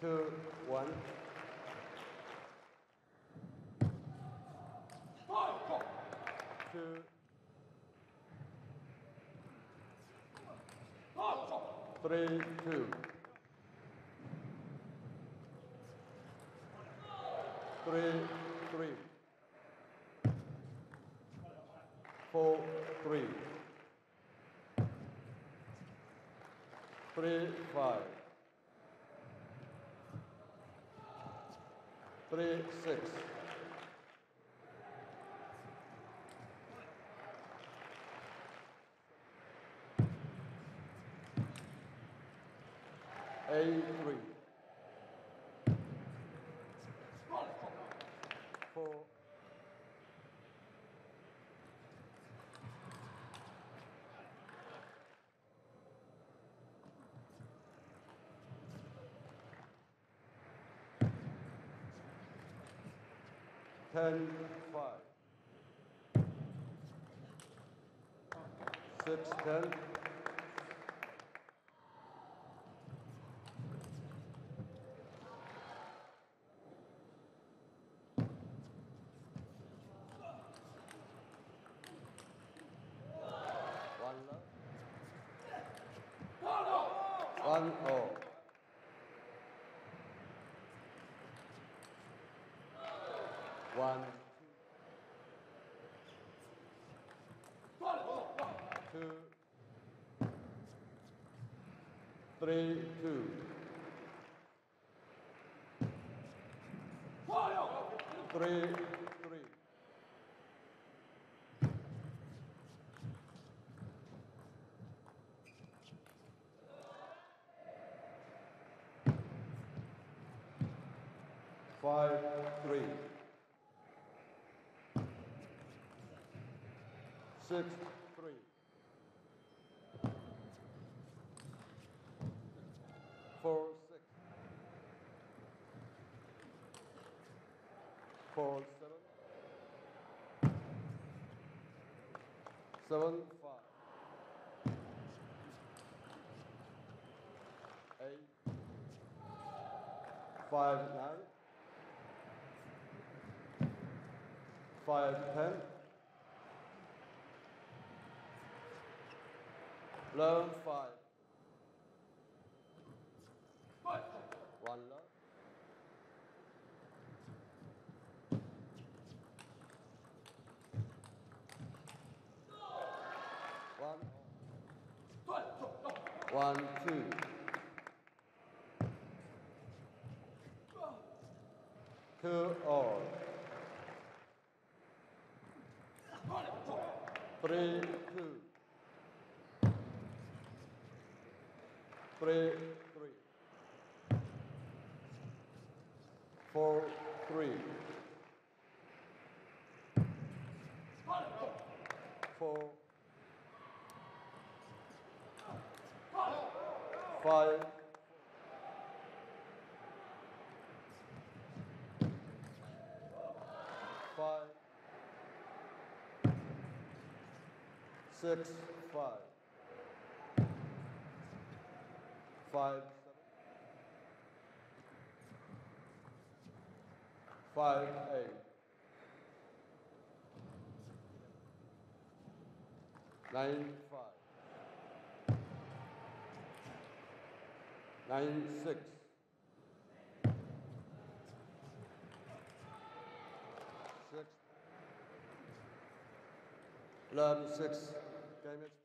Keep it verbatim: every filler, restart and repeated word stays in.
two, one. Two, three, two. Three, three. Four, three. Three, five. Three, six. Eight, three. Four. Ten, five. Six, ten. One love. One all. One, two, three, two. Three, three. Five, three. Six, three. Four, six. Four, seven. Seven, five. Eight. Five, nine. Five, ten. Eleven, five. One love. One. One, two. Two all. Three, two. Three, three. Four, three. Four. Five. Five. Six, five. Five, seven. Five, eight. Nine, five. Nine, six. Six. Eleven, six. Game